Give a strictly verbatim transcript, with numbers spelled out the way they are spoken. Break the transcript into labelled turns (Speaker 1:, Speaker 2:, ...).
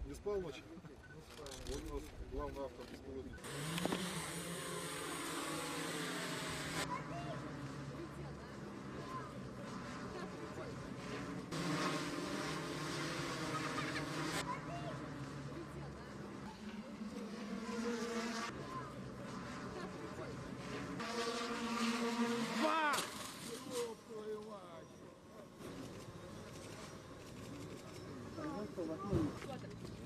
Speaker 1: Не спал ночью? Вот у нас главный автор беспилотника.
Speaker 2: Два!